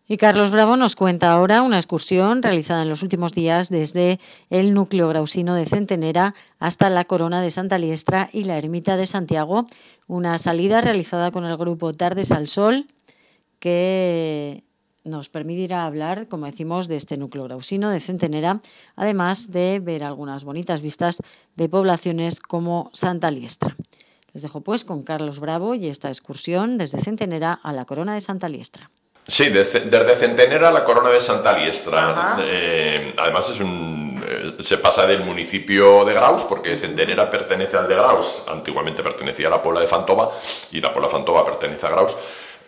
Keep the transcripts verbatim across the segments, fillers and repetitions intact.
Y Carlos Bravo nos cuenta ahora una excursión realizada en los últimos días desde el núcleo grausino de Centenera hasta la Corona de Santa Liestra y la Ermita de Santiago. Una salida realizada con el grupo Tardes al Sol que nos permitirá hablar, como decimos, de este núcleo grausino de Centenera, además de ver algunas bonitas vistas de poblaciones como Santa Liestra. Les dejo pues con Carlos Bravo y esta excursión desde Centenera a la Corona de Santa Liestra. Sí, desde, desde Centenera a la Corona de Santa Liestra. Eh, además es un, eh, se pasa del municipio de Graus, porque Centenera pertenece al de Graus, antiguamente pertenecía a la Puebla de Fantova, y la Puebla de Fantova pertenece a Graus,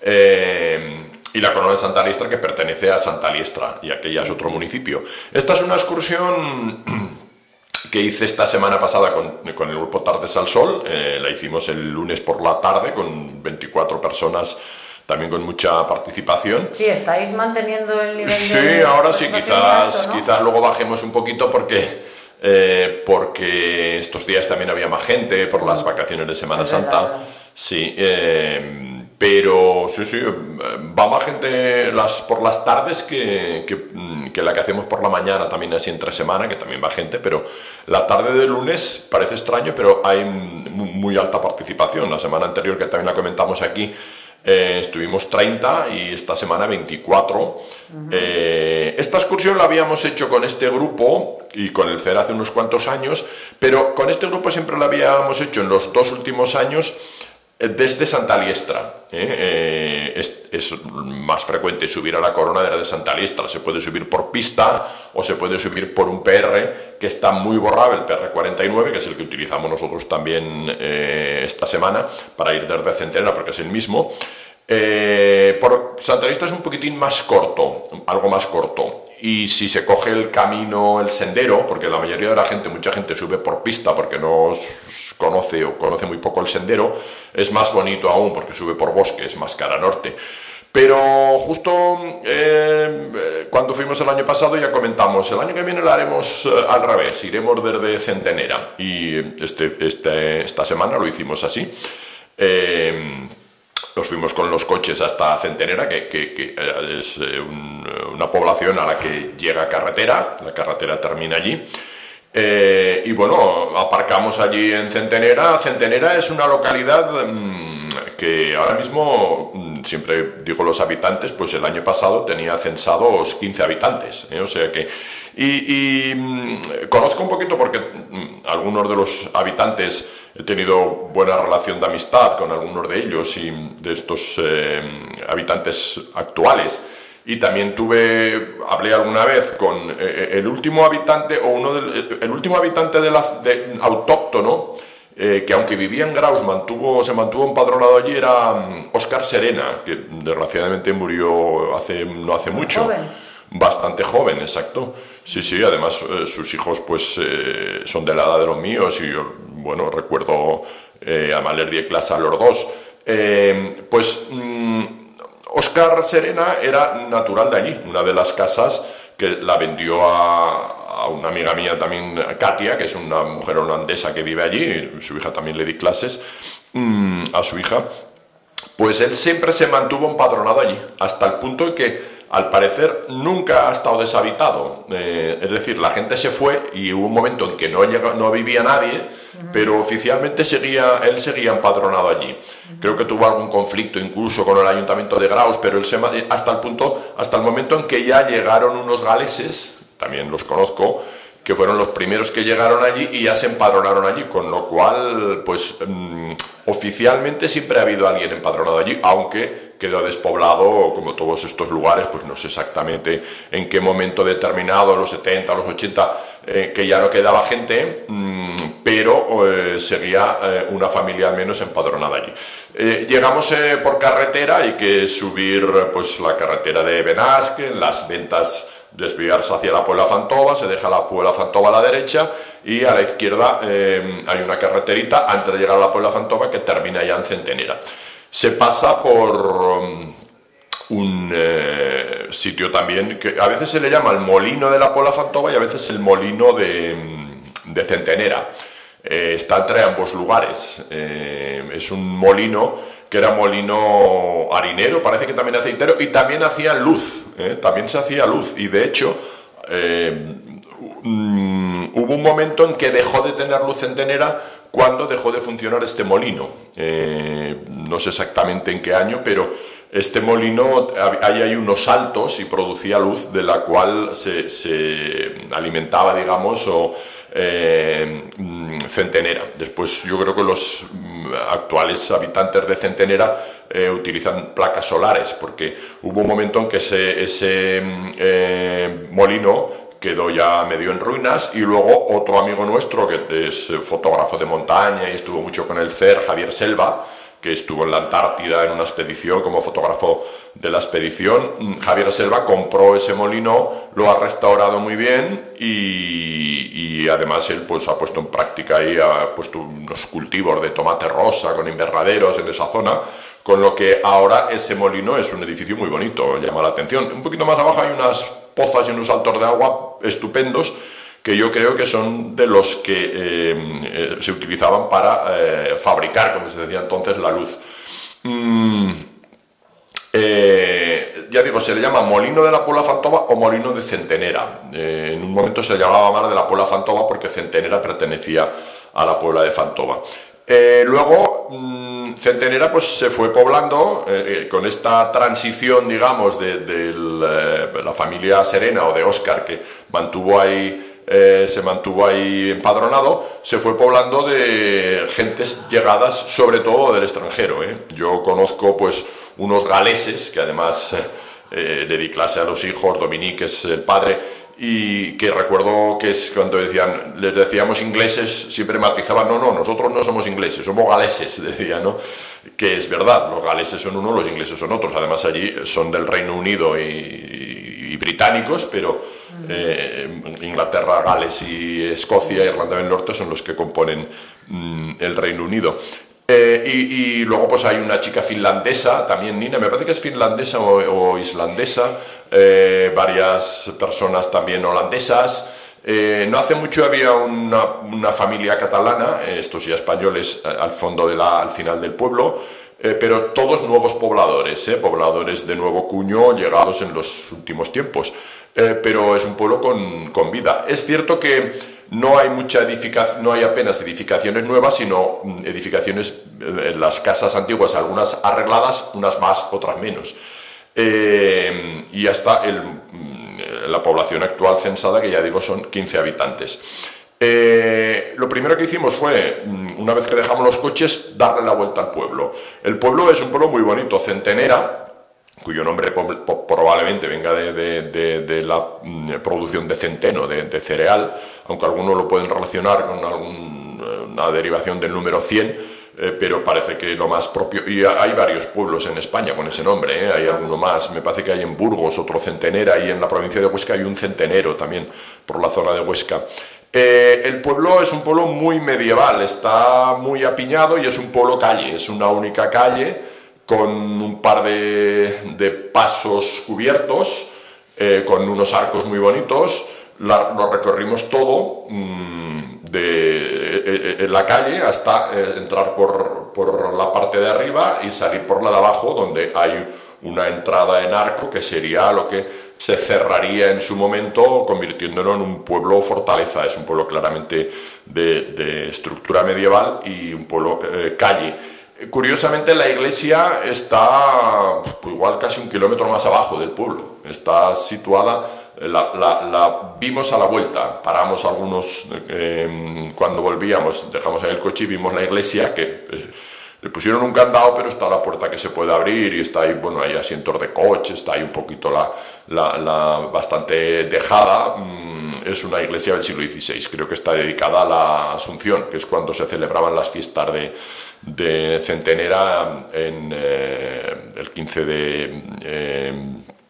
eh, y la Corona de Santa Liestra que pertenece a Santa Liestra, y aquella es otro municipio. Esta es una excursión que hice esta semana pasada con, con el grupo Tardes al Sol. Eh, la hicimos el lunes por la tarde con veinticuatro personas, también con mucha participación. Sí, estáis manteniendo el nivel sí, de... Sí, ahora sí, quizás, ¿no? quizás luego bajemos un poquito porque, eh, porque estos días también había más gente por las vacaciones de Semana es Santa. Verdad. Sí, eh, pero sí, sí, va más gente las, por las tardes que, que, que la que hacemos por la mañana, también así entre semana, que también va gente, pero la tarde de lunes parece extraño, pero hay muy alta participación. La semana anterior, que también la comentamos aquí, Eh, estuvimos treinta y esta semana veinticuatro. Uh-huh. eh, esta excursión la habíamos hecho con este grupo y con el C E R hace unos cuantos años, pero con este grupo siempre la habíamos hecho en los dos últimos años eh, desde Santa Liestra. ¿eh? Eh, es, es más frecuente subir a la Corona de Santa Liestra. Se puede subir por pista o se puede subir por un P R que está muy borrado, el P R cuarenta y nueve, que es el que utilizamos nosotros también eh, esta semana para ir desde Centenera, porque es el mismo. Eh, por Santa Liestra es un poquitín más corto, algo más corto, y si se coge el camino, el sendero, porque la mayoría de la gente, mucha gente sube por pista porque no conoce o conoce muy poco el sendero, es más bonito aún porque sube por bosque, es más cara norte. Pero justo eh, cuando fuimos el año pasado ya comentamos, el año que viene lo haremos eh, al revés, iremos desde Centenera, y este, este, esta semana lo hicimos así. Eh, Nos fuimos con los coches hasta Centenera, que, que, que es un, una población a la que llega carretera, la carretera termina allí. Eh, y bueno, aparcamos allí en Centenera. Centenera es una localidad mmm, que ahora mismo, mmm, siempre digo los habitantes, pues el año pasado tenía censados quince habitantes. ¿eh? O sea que... Y, y mmm, conozco un poquito porque mmm, algunos de los habitantes... He tenido buena relación de amistad con algunos de ellos y de estos eh, habitantes actuales. Y también tuve, hablé alguna vez con eh, el último habitante, o uno del, el último habitante de la, de, autóctono, eh, que aunque vivía en Graus, mantuvo, se mantuvo empadronado allí, era um, Óscar Serena, que desgraciadamente murió hace, no hace mucho. Joven. Bastante joven, exacto. Sí, sí, además eh, sus hijos pues eh, son de la edad de los míos y yo, bueno, recuerdo eh, a Maler y clase a los dos. Eh, pues mmm, Óscar Serena era natural de allí, una de las casas que la vendió a, a una amiga mía también, Katia, que es una mujer holandesa que vive allí, su hija también le di clases mmm, a su hija. Pues él siempre se mantuvo empadronado allí, hasta el punto en que al parecer nunca ha estado deshabitado, eh, es decir, la gente se fue y hubo un momento en que no, llega, no vivía nadie, uh-huh. pero oficialmente seguía, él seguía empadronado allí. Uh-huh. Creo que tuvo algún conflicto incluso con el ayuntamiento de Graus, pero él se, hasta el punto, hasta el momento en que ya llegaron unos galeses, también los conozco, que fueron los primeros que llegaron allí y ya se empadronaron allí, con lo cual, pues, mmm, oficialmente siempre ha habido alguien empadronado allí, aunque quedó despoblado, como todos estos lugares, pues no sé exactamente en qué momento determinado, los setenta, los ochenta, eh, que ya no quedaba gente, mmm, pero eh, seguía eh, una familia al menos empadronada allí. Eh, llegamos eh, por carretera, hay que subir pues la carretera de Benasque, las Ventas, desviarse hacia la Puebla Fantova, se deja la Puebla Fantova a la derecha y a la izquierda eh, hay una carreterita antes de llegar a la Puebla Fantova que termina ya en Centenera. Se pasa por um, un eh, sitio también que a veces se le llama el molino de la Puebla Fantova y a veces el molino de, de Centenera. Eh, está entre ambos lugares. Eh, es un molino que era molino harinero, parece que también aceitero, y también hacían luz. ¿eh? También se hacía luz y de hecho eh, um, hubo un momento en que dejó de tener luz Centenera cuando dejó de funcionar este molino. Eh, no sé exactamente en qué año, pero este molino, ahí hay unos saltos y producía luz de la cual se, se alimentaba, digamos, o eh, Centenera. Después yo creo que los actuales habitantes de Centenera eh, utilizan placas solares, porque hubo un momento en que ese, ese eh, molino quedó ya medio en ruinas, y luego otro amigo nuestro que es fotógrafo de montaña y estuvo mucho con el C E R, Javier Selva, que estuvo en la Antártida en una expedición como fotógrafo de la expedición. Javier Selva compró ese molino, lo ha restaurado muy bien y, y además él pues ha puesto en práctica ahí, ha puesto unos cultivos de tomate rosa con invernaderos en esa zona, con lo que ahora ese molino es un edificio muy bonito, llama la atención. Un poquito más abajo hay unas pozas y unos saltos de agua estupendos, que yo creo que son de los que eh, eh, se utilizaban para eh, fabricar, como se decía entonces, la luz. Mm, eh, ya digo, se le llama Molino de la Puebla Fantova o Molino de Centenera. Eh, en un momento se llamaba más de la Puebla Fantova porque Centenera pertenecía a la Puebla de Fantova. Eh, luego, mmm, Centenera pues se fue poblando eh, eh, con esta transición, digamos, de, de la, la familia Serena o de Óscar, que mantuvo ahí... Eh, se mantuvo ahí empadronado, se fue poblando de gentes llegadas sobre todo del extranjero. ¿eh? Yo conozco pues unos galeses, que además eh, le di clase a los hijos, Dominique es el padre, y que recuerdo que es cuando decían, les decíamos ingleses, siempre matizaban, no, no, nosotros no somos ingleses, somos galeses, decían, ¿no? Que es verdad, los galeses son unos, los ingleses son otros, además allí son del Reino Unido y, y, y británicos, pero eh, Inglaterra, Gales y Escocia, Irlanda del Norte son los que componen mm, el Reino Unido. Eh, y, y luego pues hay una chica finlandesa, también Nina, me parece que es finlandesa o, o islandesa, eh, varias personas también holandesas. Eh, no hace mucho había una, una familia catalana, eh, estos ya españoles eh, al fondo de la, al final del pueblo, eh, pero todos nuevos pobladores, eh, pobladores de nuevo cuño llegados en los últimos tiempos. Eh, pero es un pueblo con, con vida. Es cierto que no hay mucha edificación, no hay apenas edificaciones nuevas, sino edificaciones en eh, las casas antiguas, algunas arregladas, unas más, otras menos. Eh, y hasta el, la población actual censada, que ya digo son quince habitantes. Eh, lo primero que hicimos fue, una vez que dejamos los coches, darle la vuelta al pueblo. El pueblo es un pueblo muy bonito, Centenera, cuyo nombre probablemente venga de, de, de, de la producción de centeno, de, de cereal, aunque algunos lo pueden relacionar con alguna derivación del número cien, eh, pero parece que lo más propio, y hay varios pueblos en España con ese nombre, ¿eh? Hay alguno más, me parece que hay en Burgos otro Centenera, y en la provincia de Huesca hay un centenero también, por la zona de Huesca. Eh, el pueblo es un pueblo muy medieval, está muy apiñado y es un pueblo calle, es una única calle, con un par de, de pasos cubiertos, eh, con unos arcos muy bonitos. La, lo recorrimos todo mmm, de eh, eh, la calle hasta eh, entrar por, por la parte de arriba y salir por la de abajo, donde hay una entrada en arco que sería lo que se cerraría en su momento, convirtiéndolo en un pueblo fortaleza. Es un pueblo claramente de, de estructura medieval y un pueblo eh, calle. Curiosamente la iglesia está pues, igual casi un kilómetro más abajo del pueblo, está situada, la, la, la vimos a la vuelta, paramos algunos eh, cuando volvíamos, dejamos ahí el coche y vimos la iglesia que eh, le pusieron un candado, pero está la puerta que se puede abrir y está ahí, bueno, hay asientos de coche, está ahí un poquito la, la, la bastante dejada. Es una iglesia del siglo dieciséis, creo que está dedicada a la Asunción, que es cuando se celebraban las fiestas de de Centenera en eh, el quince de eh,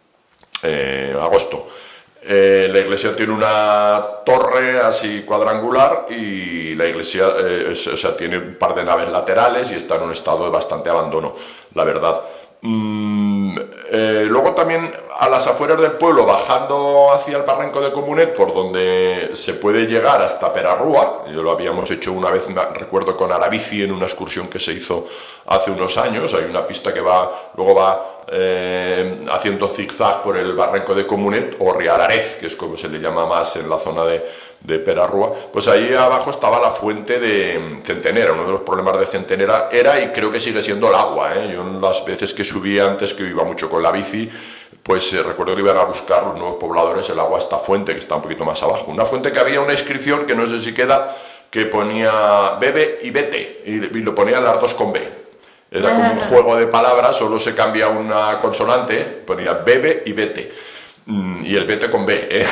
eh, agosto. Eh, la iglesia tiene una torre así cuadrangular y la iglesia eh, es, o sea, tiene un par de naves laterales y está en un estado de bastante abandono, la verdad. Mm, eh, luego también a las afueras del pueblo, bajando hacia el barranco de Comunet, por donde se puede llegar hasta Perarrúa. Yo lo habíamos hecho una vez, recuerdo, con Arabici en una excursión que se hizo hace unos años. Hay una pista que va, luego va eh, haciendo zigzag por el barranco de Comunet, o Rialarez, que es como se le llama más en la zona de, de Perarrúa. Pues ahí abajo estaba la fuente de Centenera. Uno de los problemas de Centenera era, y creo que sigue siendo, el agua, ¿eh? Yo en las veces que subí antes, que iba mucho con la bici, pues eh, recuerdo que iban a buscar los nuevos pobladores el agua a esta fuente, que está un poquito más abajo. Una fuente que había una inscripción, que no sé si queda, que ponía bebe y vete, y, y lo ponían las dos con B. Era como un juego de palabras, solo se cambia una consonante, ponía bebe y vete, mm, y el vete con B. ¿eh?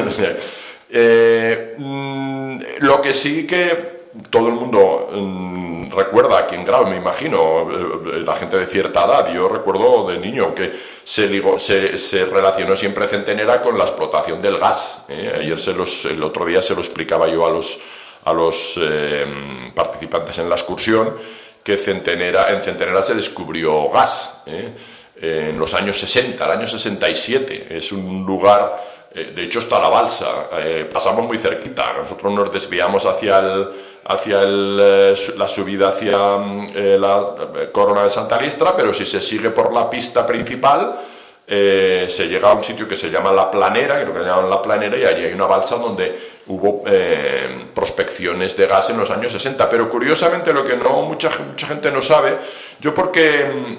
eh, mm, lo que sí que todo el mundo mmm, recuerda aquí en Graus, me imagino, la gente de cierta edad, yo recuerdo de niño que se, ligó, se, se relacionó siempre Centenera con la explotación del gas. ¿eh? Ayer se los, el otro día se lo explicaba yo a los, a los eh, participantes en la excursión, que Centenera, en Centenera se descubrió gas, ¿eh? En los años sesenta, el año sesenta y siete, es un lugar, eh, de hecho está la balsa, eh, pasamos muy cerquita, nosotros nos desviamos hacia el hacia el, eh, la subida hacia eh, la Corona de Santa Liestra, pero si se sigue por la pista principal, eh, se llega a un sitio que se llama La Planera, creo que le llaman La Planera, y allí hay una balsa donde hubo eh, prospecciones de gas en los años sesenta. Pero curiosamente, lo que no mucha, mucha gente no sabe, yo porque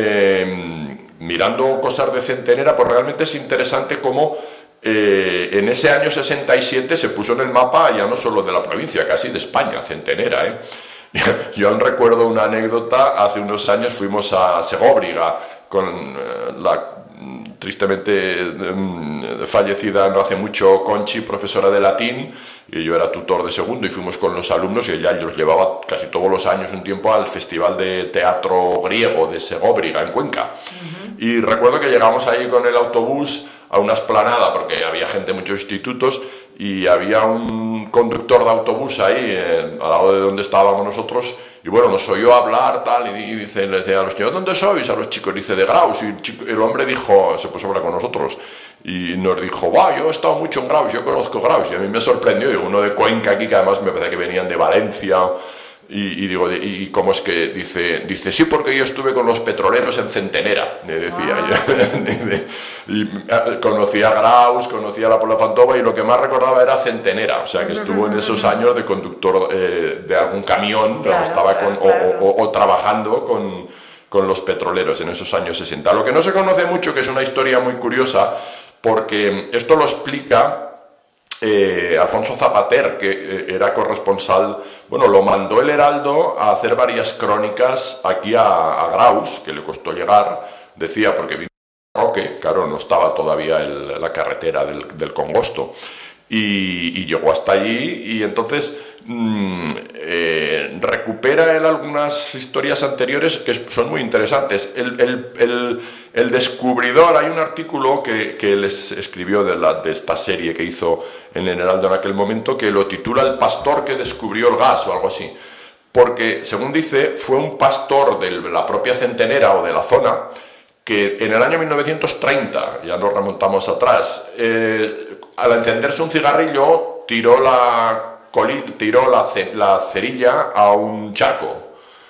eh, mirando cosas de Centenera, pues realmente es interesante cómo Eh, en ese año sesenta y siete se puso en el mapa ya no solo de la provincia, casi de España, Centenera, ¿eh? Yo aún recuerdo una anécdota, hace unos años fuimos a Segóbriga con eh, la tristemente eh, fallecida no hace mucho Conchi, profesora de latín, y yo era tutor de segundo, y fuimos con los alumnos, y ella los llevaba casi todos los años un tiempo al Festival de Teatro Griego de Segóbriga, en Cuenca. Uh-huh. Y recuerdo que llegamos ahí con el autobús a una explanada, porque había gente de muchos institutos, y había un conductor de autobús ahí, eh, al lado de donde estábamos nosotros, y bueno, nos oyó hablar, tal, y, y dice, le decía a los chicos, ¿dónde sois? A los chicos, dice, de Graus, y el, chico, el hombre dijo, se puso a hablar con nosotros, y nos dijo, va, yo he estado mucho en Graus, yo conozco Graus, y a mí me sorprendió, digo, uno de Cuenca aquí, que además me parece que venían de Valencia. Y, y digo, ¿y cómo es que? Dice, dice, sí, porque yo estuve con los petroleros en Centenera, me decía. Ah. Y conocía a Graus, conocía a la Pola Fantova, y lo que más recordaba era Centenera, o sea, que estuvo en esos años de conductor eh, de algún camión, claro, estaba claro, con, claro. O, o, o trabajando con, con los petroleros en esos años sesenta. Lo que no se conoce mucho, que es una historia muy curiosa, porque esto lo explica Eh, Alfonso Zapater, que eh, era corresponsal, bueno, lo mandó el Heraldo a hacer varias crónicas aquí a, a Graus, que le costó llegar, decía, porque vino Roque, claro, no estaba todavía el, la carretera del, del Congosto, y, y llegó hasta allí, y entonces mmm, eh, recupera él algunas historias anteriores que son muy interesantes. El, el, el, el descubridor, hay un artículo que, que él escribió de, la, de esta serie que hizo en el Heraldo en aquel momento, que lo titula El pastor que descubrió el gas, o algo así, porque, según dice, fue un pastor de la propia Centenera o de la zona, que en el año mil novecientos treinta, ya nos remontamos atrás, eh, al encenderse un cigarrillo, tiró la, tiró la, la cerilla a un charco.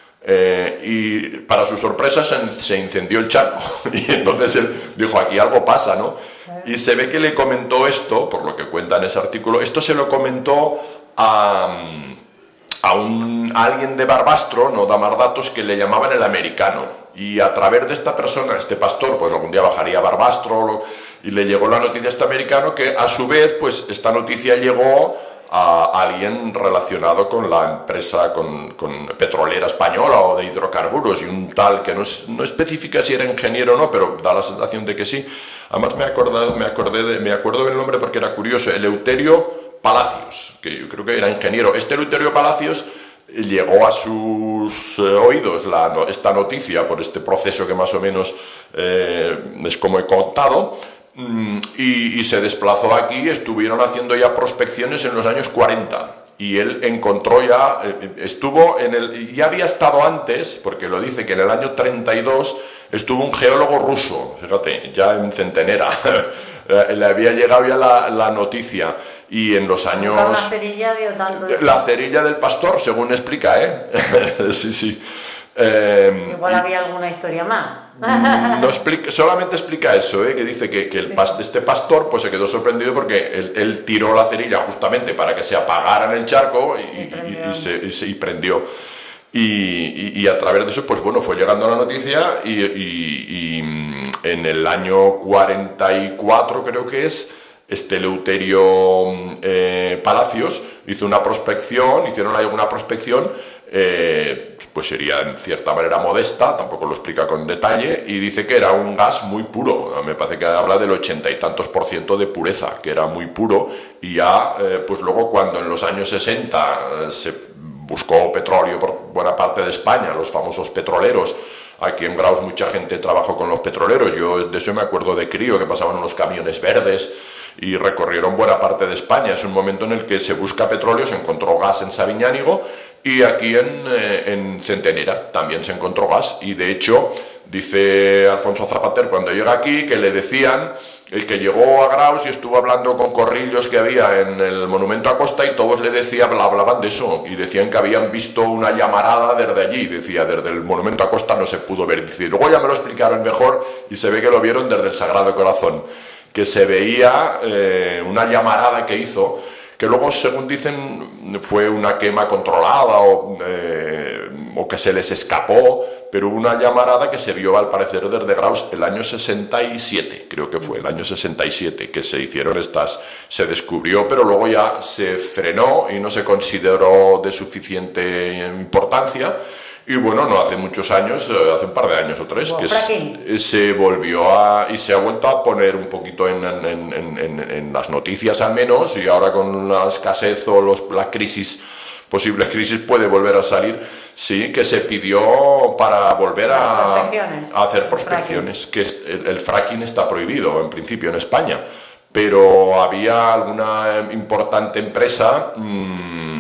Eh, y para su sorpresa se, se incendió el charco, y entonces él dijo, aquí algo pasa, ¿no? Y se ve que le comentó esto, por lo que cuenta en ese artículo, esto se lo comentó a, a, un, a alguien de Barbastro, no da más datos, que le llamaban el americano, y a través de esta persona, este pastor, pues algún día bajaría a Barbastro, y le llegó la noticia a este americano, que a su vez, pues esta noticia llegó a alguien relacionado con la empresa con, con petrolera española o de hidrocarburos, y un tal que no, es, no especifica si era ingeniero o no, pero da la sensación de que sí. Además me, acordado, me, acordé de, me acuerdo del nombre porque era curioso, Eleuterio Palacios, que yo creo que era ingeniero. Este Eleuterio Palacios llegó a sus eh, oídos la, esta noticia por este proceso que más o menos eh, es como he contado. Y, y se desplazó aquí, estuvieron haciendo ya prospecciones en los años cuarenta, y él encontró ya, estuvo en el, ya había estado antes, porque lo dice que en el año treinta y dos estuvo un geólogo ruso, fíjate, ya en Centenera, le había llegado ya la, la noticia, y en los años... La cerilla dio tanto... La cerilla del pastor, según explica, ¿eh? Sí, sí. Eh, Igual había alguna historia más. No explica, solamente explica eso, ¿eh? Que dice que, que el pas, este pastor pues se quedó sorprendido porque él, él tiró la cerilla justamente para que se apagara en el charco y, y, y, y, se, y, se, y prendió. Y, y, y a través de eso, pues bueno, fue llegando la noticia y, y, y en el año cuarenta y cuatro, creo que es, este Eleuterio eh, Palacios hizo una prospección, hicieron ahí una prospección, eh, pues sería en cierta manera modesta, tampoco lo explica con detalle, y dice que era un gas muy puro, me parece que habla del ochenta y tantos por ciento de pureza, que era muy puro, y ya, eh, pues luego cuando en los años sesenta eh, se buscó petróleo por buena parte de España, los famosos petroleros. Aquí en Graus mucha gente trabajó con los petroleros, yo de eso me acuerdo de crío, que pasaban unos camiones verdes y recorrieron buena parte de España. Es un momento en el que se busca petróleo, se encontró gas en Sabiñánigo y aquí en, eh, en Centenera también se encontró gas, y de hecho dice Alfonso Zapater cuando llega aquí que le decían, el que llegó a Graus y estuvo hablando con corrillos que había en el monumento a Costa, y todos le decían, hablaban de eso, y decían que habían visto una llamarada desde allí, decía, desde el monumento a Costa no se pudo ver, dice, luego ya me lo explicaron mejor y se ve que lo vieron desde el Sagrado Corazón, que se veía eh, una llamarada que hizo, que luego, según dicen, fue una quema controlada o, eh, o que se les escapó, pero hubo una llamarada que se vio al parecer desde Graus el año sesenta y siete, creo que fue el año sesenta y siete que se hicieron estas, se descubrió, pero luego ya se frenó y no se consideró de suficiente importancia. Y bueno, no hace muchos años, hace un par de años o tres, que es, se volvió a, y se ha vuelto a poner un poquito en, en, en, en, en las noticias al menos, y ahora con la escasez o los, la crisis, posibles crisis, puede volver a salir, sí, que se pidió para volver a, a hacer prospecciones, que es, el, el fracking está prohibido en principio en España, pero había alguna importante empresa... Mmm,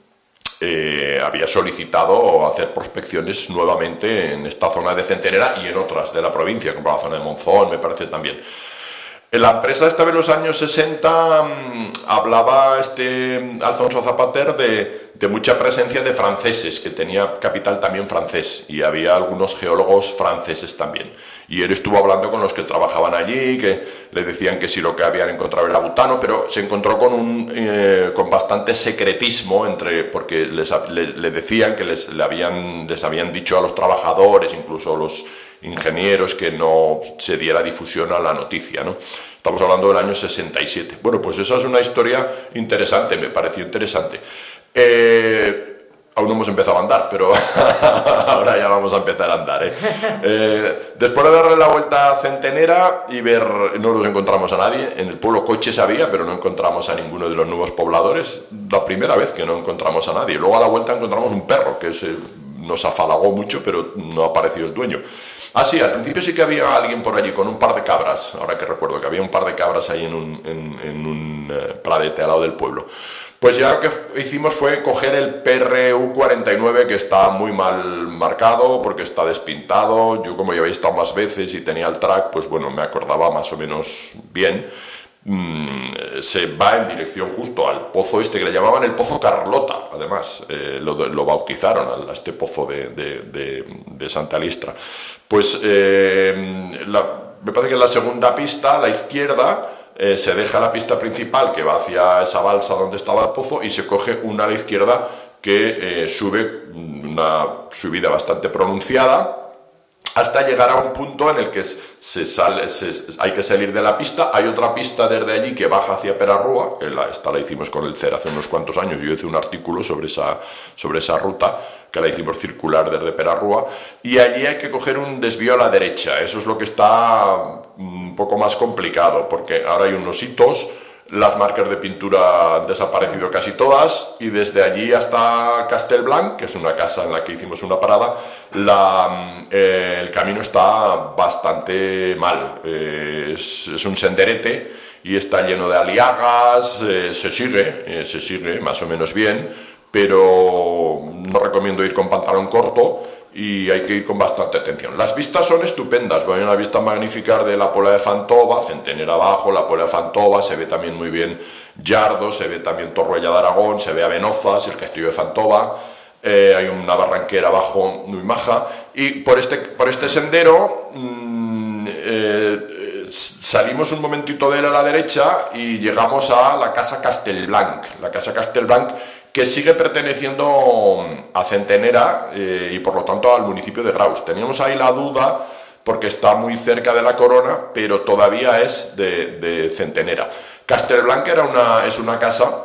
Eh, había solicitado hacer prospecciones nuevamente en esta zona de Centenera y en otras de la provincia, como la zona de Monzón, me parece también. La empresa esta de los años sesenta mmm, hablaba este Alfonso Zapater de, de mucha presencia de franceses, que tenía capital también francés, y había algunos geólogos franceses también. Y él estuvo hablando con los que trabajaban allí, que le decían que sí, lo que habían encontrado era butano, pero se encontró con, un, eh, con bastante secretismo, entre, porque les, le, le decían que les, le habían, les habían dicho a los trabajadores, incluso a los ingenieros, que no se diera difusión a la noticia, ¿no? Estamos hablando del año sesenta y siete. Bueno, pues esa es una historia interesante, me pareció interesante. Eh, Aún no hemos empezado a andar, pero ahora ya vamos a empezar a andar, ¿eh? Eh, después de darle la vuelta a Centenera y ver, no nos encontramos a nadie. En el pueblo coches había, pero no encontramos a ninguno de los nuevos pobladores. La primera vez que no encontramos a nadie. Luego a la vuelta encontramos un perro que se, nos afalagó mucho, pero no ha aparecido el dueño. Ah, sí, al principio sí que había alguien por allí con un par de cabras. Ahora que recuerdo que había un par de cabras ahí en un, en, en un eh, pradete al lado del pueblo. Pues ya lo que hicimos fue coger el P R U cuarenta y nueve, que está muy mal marcado porque está despintado. Yo, como ya había estado más veces y tenía el track, pues bueno, me acordaba más o menos bien. Mm, se va en dirección justo al pozo este que le llamaban el Pozo Carlota, además, eh, lo, lo bautizaron a este pozo de, de, de, de Santa Listra. Pues eh, la, me parece que en la segunda pista, a la izquierda, Eh, se deja la pista principal que va hacia esa balsa donde estaba el pozo, y se coge una a la izquierda que eh, sube una subida bastante pronunciada hasta llegar a un punto en el que se sale, se, hay que salir de la pista. Hay otra pista desde allí que baja hacia Perarrúa, que la, esta la hicimos con el C E R hace unos cuantos años. Yo hice un artículo sobre esa, sobre esa ruta, que la hicimos circular desde Perarrúa, y allí hay que coger un desvío a la derecha. Eso es lo que está un poco más complicado, porque ahora hay unos hitos, las marcas de pintura han desaparecido casi todas, y desde allí hasta Castelblanc, que es una casa en la que hicimos una parada, la, eh, el camino está bastante mal. Eh, es, es un senderete y está lleno de aliagas. Eh, se sigue, eh, se sigue más o menos bien, pero no recomiendo ir con pantalón corto, y hay que ir con bastante atención. Las vistas son estupendas, hay una vista magnífica de la Puebla de Fantova, Centenera abajo, la Puebla de Fantova, se ve también muy bien Llardo, se ve también Torroella de Aragón, se ve Abenozas, el castillo de Fantova, eh, hay una barranquera abajo muy maja, y por este, por este sendero mmm, eh, salimos un momentito de él a la derecha y llegamos a la Casa Castelblanc, la Casa Castelblanc que sigue perteneciendo a Centenera eh, y por lo tanto al municipio de Graus. Teníamos ahí la duda porque está muy cerca de la Corona, pero todavía es de, de Centenera. Castelblanc era una, es una casa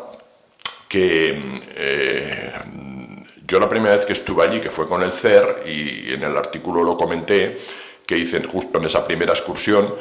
que eh, yo la primera vez que estuve allí, que fue con el C E R, y en el artículo lo comenté, que hice justo en esa primera excursión,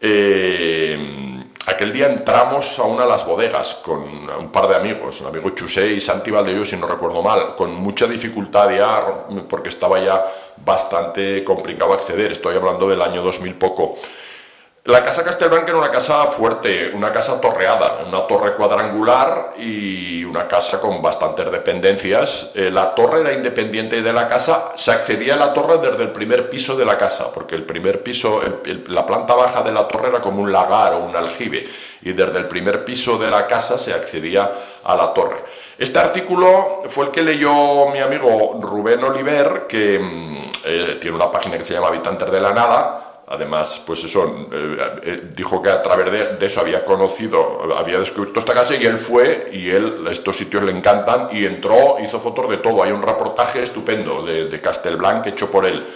eh, aquel día entramos a una de las bodegas con un par de amigos, un amigo Chusé y Santi Valdeyo, si no recuerdo mal, con mucha dificultad ya, porque estaba ya bastante complicado acceder, estoy hablando del año dos mil poco. La Casa Castelblanc era una casa fuerte, una casa torreada, una torre cuadrangular y una casa con bastantes dependencias. Eh, la torre era independiente de la casa, se accedía a la torre desde el primer piso de la casa, porque el primer piso, el, el, la planta baja de la torre era como un lagar o un aljibe, y desde el primer piso de la casa se accedía a la torre. Este artículo fue el que leyó mi amigo Rubén Oliver, que eh, tiene una página que se llama Habitantes de la Nada. Además, pues eso, eh, eh, dijo que a través de, de eso había conocido, había descubierto esta casa y él fue, y él, estos sitios le encantan, y entró, hizo fotos de todo. Hay un reportaje estupendo de, de Castelblanc hecho por él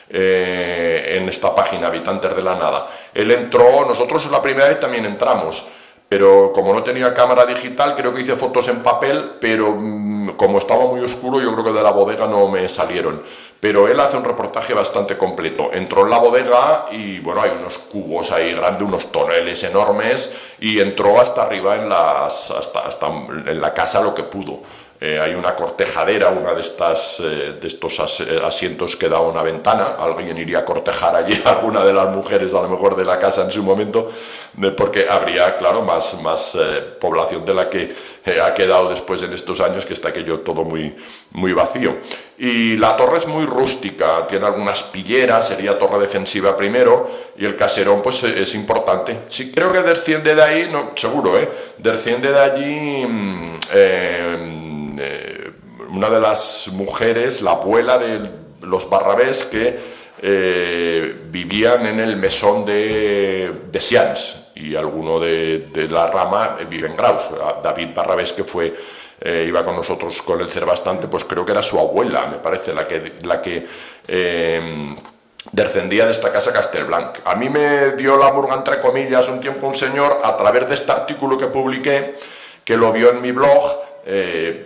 eh, en esta página, Habitantes de la Nada. Él entró, nosotros la primera vez también entramos, pero como no tenía cámara digital, creo que hice fotos en papel, pero mmm, como estaba muy oscuro, yo creo que de la bodega no me salieron. Pero él hace un reportaje bastante completo. Entró en la bodega y, bueno, hay unos cubos ahí grandes, unos toneles enormes, y entró hasta arriba en, las, hasta, hasta en la casa lo que pudo. Eh, hay una cortejadera, una de estas eh, de estos as, asientos que da una ventana. Alguien iría a cortejar allí a alguna de las mujeres, a lo mejor de la casa en su momento, de, porque habría, claro, más, más eh, población de la que eh, ha quedado después en estos años, que está aquello todo muy, muy vacío. Y la torre es muy rústica, tiene algunas pilleras, sería torre defensiva primero, y el caserón pues es importante. Sí, creo que desciende de ahí, no, seguro, ¿eh? Desciende de allí eh, eh, una de las mujeres, la abuela de los Barrabés, que eh, vivían en el mesón de, de Sians, y alguno de, de la rama vive en Graus. David Barrabés, que fue... Eh, iba con nosotros con el C E R bastante, pues creo que era su abuela, me parece, la que, la que eh, descendía de esta casa Castelblanc. A mí me dio la murga, entre comillas, un tiempo un señor, a través de este artículo que publiqué, que lo vio en mi blog, eh,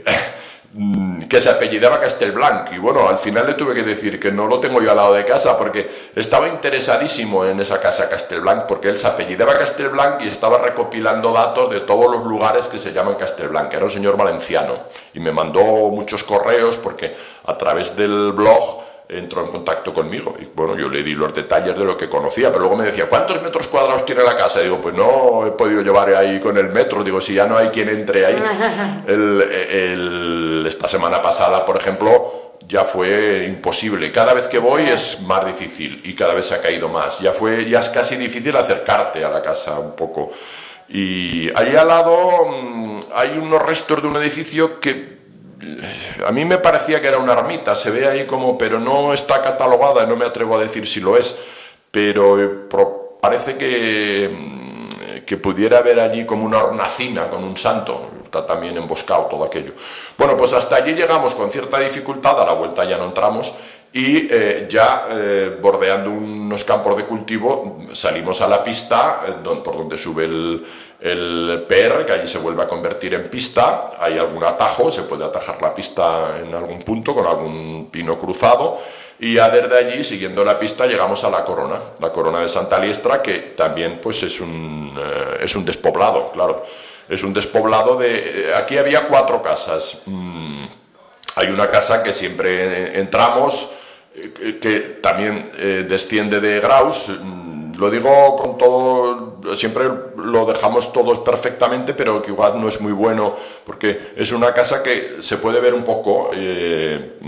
que se apellidaba Castelblanc, y bueno, al final le tuve que decir que no lo tengo yo al lado de casa, porque estaba interesadísimo en esa casa Castelblanc, porque él se apellidaba Castelblanc y estaba recopilando datos de todos los lugares que se llaman Castelblanc. Era un señor valenciano y me mandó muchos correos porque a través del blog entró en contacto conmigo, y bueno, yo le di los detalles de lo que conocía, pero luego me decía, ¿cuántos metros cuadrados tiene la casa? Y digo, pues no he podido llevar ahí con el metro, digo, si ya no hay quien entre ahí. el, el, esta semana pasada, por ejemplo, ya fue imposible, cada vez que voy es más difícil, y cada vez se ha caído más, ya, fue, ya es casi difícil acercarte a la casa un poco. Y allí al lado mmm, hay unos restos de un edificio que a mí me parecía que era una ermita, se ve ahí como, pero no está catalogada, no me atrevo a decir si lo es, pero eh, pro, parece que, que pudiera haber allí como una hornacina con un santo, está también emboscado todo aquello. Bueno, pues hasta allí llegamos con cierta dificultad, a la vuelta ya no entramos, y eh, ya eh, bordeando unos campos de cultivo salimos a la pista, eh, don, por donde sube el... el P R, que allí se vuelve a convertir en pista. Hay algún atajo, se puede atajar la pista en algún punto con algún pino cruzado, y ya desde allí, siguiendo la pista, llegamos a la Corona, la Corona de Santa Liestra, que también pues es un, eh, es un despoblado, claro, es un despoblado de... Aquí había cuatro casas, mm, hay una casa que siempre entramos, eh, que también eh, desciende de Graus. Lo digo con todo, siempre lo dejamos todos perfectamente, pero que igual no es muy bueno, porque es una casa que se puede ver un poco, eh,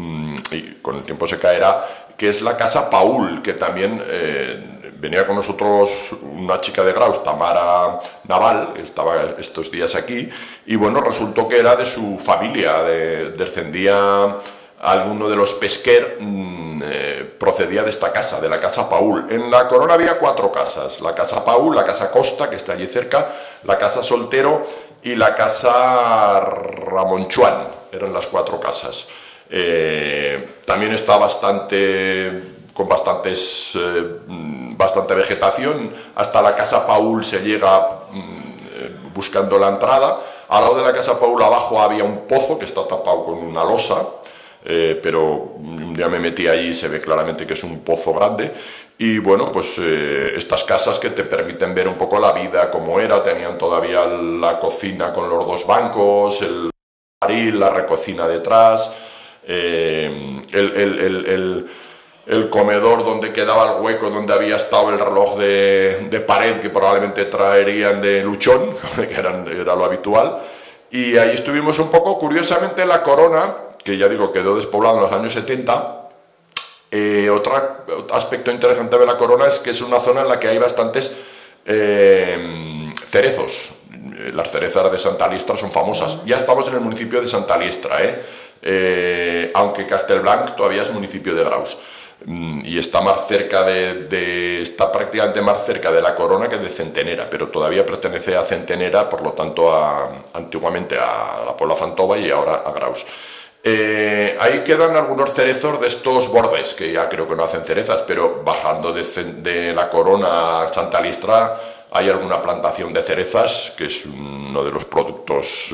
y con el tiempo se caerá, que es la Casa Paul, que también eh, venía con nosotros una chica de Graus, Tamara Naval, que estaba estos días aquí, y bueno, resultó que era de su familia, de, descendía alguno de los Pesquer, mmm, eh, procedía de esta casa, de la Casa Paul. En la Corona había cuatro casas, la Casa Paul, la Casa Costa, que está allí cerca, la Casa Soltero y la Casa Ramonchuan, eran las cuatro casas. Eh, también está bastante, con bastantes, eh, bastante vegetación, hasta la Casa Paul se llega eh, buscando la entrada. Al lado de la Casa Paul abajo había un pozo que está tapado con una losa, eh, pero un día me metí allí y se ve claramente que es un pozo grande. Y bueno, pues eh, estas casas que te permiten ver un poco la vida como era, tenían todavía la cocina con los dos bancos, el barril, la recocina detrás, eh, el, el, el, el, el comedor donde quedaba el hueco donde había estado el reloj de, de pared que probablemente traerían de Luchón, que eran, era lo habitual. Y ahí estuvimos un poco, curiosamente la Corona, que ya digo quedó despoblado en los años setenta. Eh, otro, otro aspecto interesante de la Corona es que es una zona en la que hay bastantes eh, cerezos. Las cerezas de Santa Liestra son famosas. Ya estamos en el municipio de Santa Liestra, ¿eh? Eh, aunque Castelblanc todavía es municipio de Graus. Mm, y está más cerca de, de, está prácticamente más cerca de la Corona que de Centenera, pero todavía pertenece a Centenera, por lo tanto a, antiguamente a la Puebla Fantova y ahora a Graus. Eh, ahí quedan algunos cerezos de estos bordes, que ya creo que no hacen cerezas, pero bajando de, de la Corona a Santa Liestra hay alguna plantación de cerezas, que es uno de los productos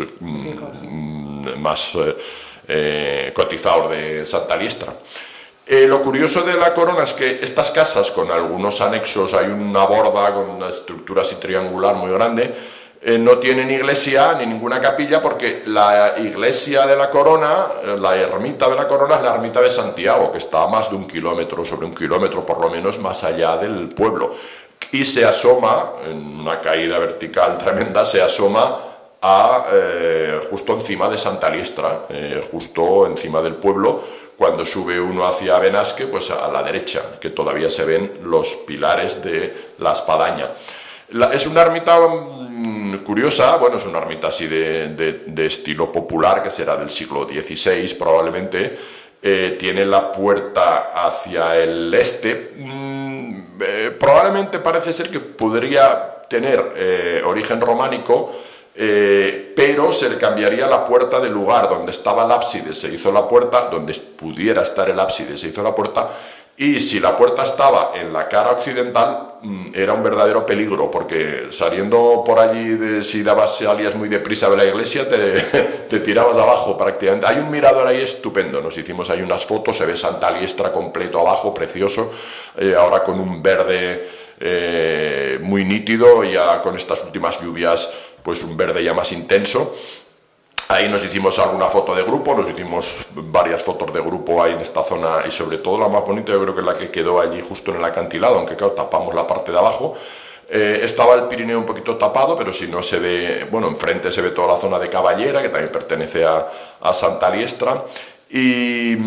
mm, más eh, eh, cotizados de Santa Liestra. Eh, lo curioso de la Corona es que estas casas, con algunos anexos, hay una borda con una estructura así triangular muy grande. Eh, no tienen iglesia ni ninguna capilla, porque la iglesia de la Corona, la ermita de la Corona, es la ermita de Santiago, que está a más de un kilómetro, sobre un kilómetro por lo menos, más allá del pueblo. Y se asoma, en una caída vertical tremenda, se asoma a, eh, justo encima de Santa Liestra, eh, justo encima del pueblo. Cuando sube uno hacia Benasque, pues a la derecha, que todavía se ven los pilares de la espadaña. La, es una ermita mmm, curiosa, bueno, es una ermita así de, de, de estilo popular, que será del siglo dieciséis probablemente. Eh, tiene la puerta hacia el este. Mm, eh, probablemente parece ser que podría tener eh, origen románico, eh, pero se le cambiaría la puerta del lugar donde estaba el ábside, se hizo la puerta, donde pudiera estar el ábside, se hizo la puerta. Y si la puerta estaba en la cara occidental, era un verdadero peligro, porque saliendo por allí, de, si dabas, salías muy deprisa de la iglesia, te, te tirabas abajo prácticamente. Hay un mirador ahí estupendo, nos hicimos ahí unas fotos, se ve Santa Liestra completo abajo, precioso, eh, ahora con un verde eh, muy nítido, ya con estas últimas lluvias, pues un verde ya más intenso. Ahí nos hicimos alguna foto de grupo, nos hicimos varias fotos de grupo ahí en esta zona, y sobre todo la más bonita yo creo que es la que quedó allí justo en el acantilado, aunque claro, tapamos la parte de abajo. Eh, estaba el Pirineo un poquito tapado, pero si no se ve, bueno, enfrente se ve toda la zona de Caballera, que también pertenece a, a Santa Liestra. Y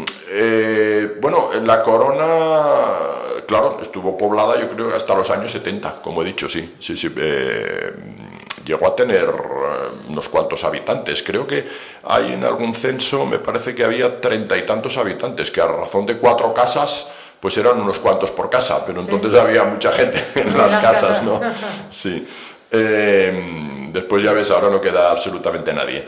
eh, bueno, la Corona, claro, estuvo poblada yo creo hasta los años setenta, como he dicho, sí, sí, sí. Eh, llegó a tener unos cuantos habitantes. Creo que hay en algún censo, me parece que había treinta y tantos habitantes, que a razón de cuatro casas, pues eran unos cuantos por casa, pero entonces sí, había mucha gente en las casas, ¿no? Sí. Eh, después ya ves, ahora no queda absolutamente nadie.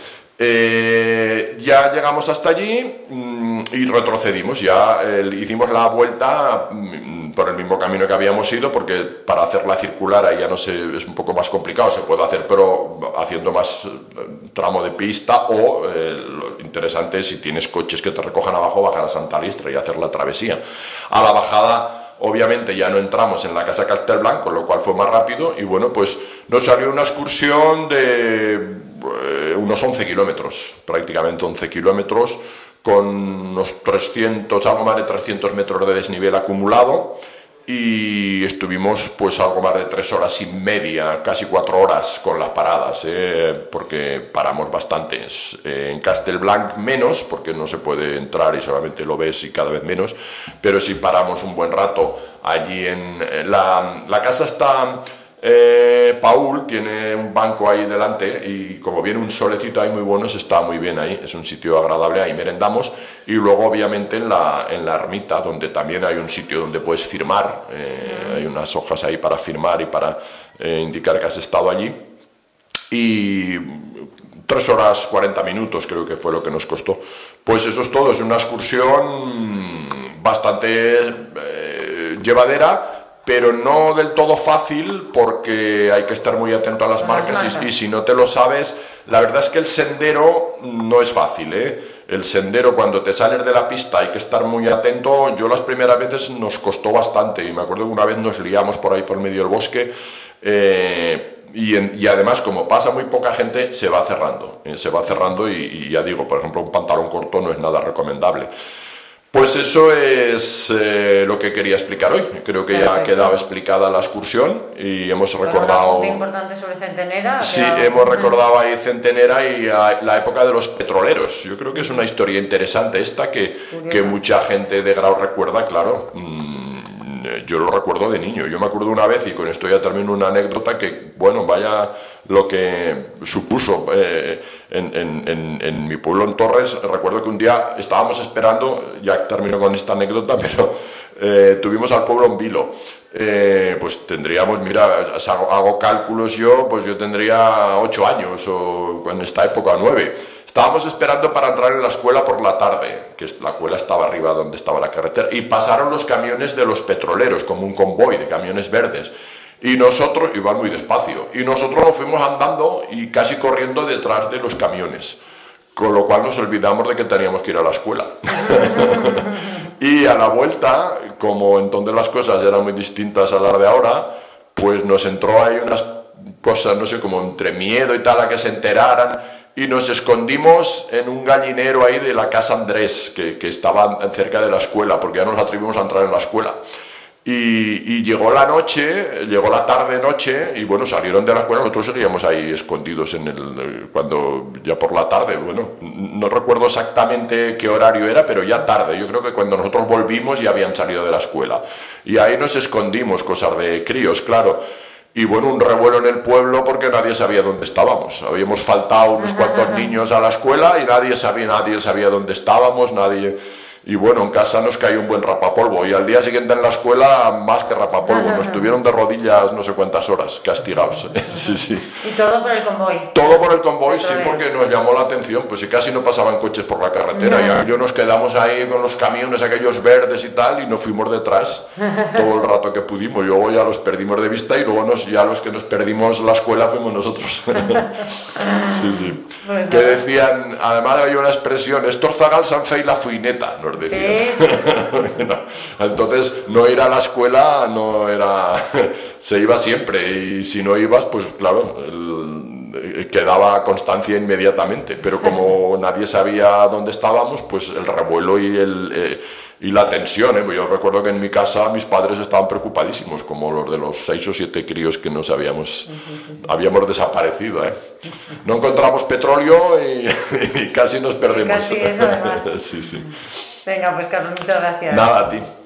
Eh, ya llegamos hasta allí mmm, y retrocedimos, ya eh, hicimos la vuelta mmm, por el mismo camino que habíamos ido, porque para hacerla circular ahí ya no sé, es un poco más complicado, se puede hacer pero haciendo más eh, tramo de pista, o eh, lo interesante es si tienes coches que te recojan abajo, bajar a Santa Liestra y hacer la travesía. A la bajada obviamente ya no entramos en la Casa Castelblanc, con lo cual fue más rápido, y bueno, pues nos salió una excursión de unos once kilómetros, prácticamente once kilómetros, con unos trescientos, algo más de trescientos metros de desnivel acumulado. y estuvimos pues algo más de tres horas y media, casi cuatro horas con las paradas, ¿eh? Porque paramos bastantes. Eh, en Castelblanc menos, porque no se puede entrar y solamente lo ves y cada vez menos, pero sí paramos un buen rato allí en la, la casa está... Eh, Paul tiene un banco ahí delante y como viene un solecito ahí muy bueno, se está muy bien ahí, es un sitio agradable, ahí merendamos y luego obviamente en la, en la ermita, donde también hay un sitio donde puedes firmar, eh, hay unas hojas ahí para firmar y para eh, indicar que has estado allí, y tres horas cuarenta minutos creo que fue lo que nos costó. Pues eso es todo, es una excursión bastante eh, llevadera, pero no del todo fácil porque hay que estar muy atento a las marcas y, y si no te lo sabes, la verdad es que el sendero no es fácil, ¿eh? El sendero, cuando te sales de la pista hay que estar muy atento. Yo las primeras veces nos costó bastante y me acuerdo que una vez nos liamos por ahí por medio del bosque, eh, y, en, y además como pasa muy poca gente se va cerrando, eh, se va cerrando y, y ya digo, por ejemplo un pantalón corto no es nada recomendable. Pues eso es eh, lo que quería explicar hoy. Creo que Perfecto. Ya ha quedado explicada la excursión y hemos recordado... Muy importante sobre Centenera. Sí, quedado... hemos recordado ahí Centenera y a la época de los petroleros. Yo creo que es una historia interesante esta que, que mucha gente de Grau recuerda, claro. Mmm, yo lo recuerdo de niño. Yo me acuerdo una vez, y con esto ya termino una anécdota, que, bueno, vaya lo que supuso eh, en, en, en, en mi pueblo, en Torres. Recuerdo que un día estábamos esperando, ya termino con esta anécdota, pero eh, tuvimos al pueblo en vilo. Eh, pues tendríamos, mira, hago, hago cálculos yo, pues yo tendría ocho años, o en esta época nueve. Estábamos esperando para entrar en la escuela por la tarde, que la escuela estaba arriba donde estaba la carretera, y pasaron los camiones de los petroleros, como un convoy de camiones verdes. Y nosotros, iban muy despacio, y nosotros nos fuimos andando y casi corriendo detrás de los camiones, con lo cual nos olvidamos de que teníamos que ir a la escuela. Y a la vuelta, como entonces las cosas eran muy distintas a las de ahora, pues nos entró ahí unas cosas, no sé, como entre miedo y tal, a que se enteraran, y nos escondimos en un gallinero ahí de la casa Andrés, que, que estaba cerca de la escuela, porque ya nos atrevimos a entrar en la escuela. Y, y llegó la noche, llegó la tarde-noche, y bueno, salieron de la escuela, nosotros seguíamos ahí escondidos en el, cuando ya por la tarde, bueno, no recuerdo exactamente qué horario era, pero ya tarde, yo creo que cuando nosotros volvimos ya habían salido de la escuela. Y ahí nos escondimos, cosas de críos, claro. Y bueno, un revuelo en el pueblo porque nadie sabía dónde estábamos. Habíamos faltado unos cuantos niños a la escuela y nadie sabía, nadie sabía dónde estábamos, nadie... Y bueno, en casa nos cayó un buen rapapolvo y al día siguiente en la escuela más que rapapolvo, nos tuvieron de rodillas no sé cuántas horas, castigados. Sí, sí. ¿Y todo por el convoy? Todo por el convoy, sí, porque nos llamó la atención, pues si casi no pasaban coches por la carretera, no. Y aquello nos quedamos ahí con los camiones aquellos verdes y tal, y nos fuimos detrás todo el rato que pudimos. Luego ya los perdimos de vista y luego nos, ya los que nos perdimos la escuela fuimos nosotros. Sí, sí. Pues que decían, además había una expresión, estos zagals han feito la fuineta, nos decían. Sí. Entonces no ir a la escuela no era, se iba siempre, y si no ibas, pues claro, el, quedaba constancia inmediatamente, pero como nadie sabía dónde estábamos, pues el revuelo y, el, eh, y la tensión, ¿eh? Yo recuerdo que en mi casa mis padres estaban preocupadísimos, como los de los seis o siete críos que nos habíamos, habíamos desaparecido, ¿eh? No encontramos petróleo y, y casi nos perdemos. Casi eso, además. Sí, sí. Venga, pues Carlos, muchas gracias. Nada, a ti.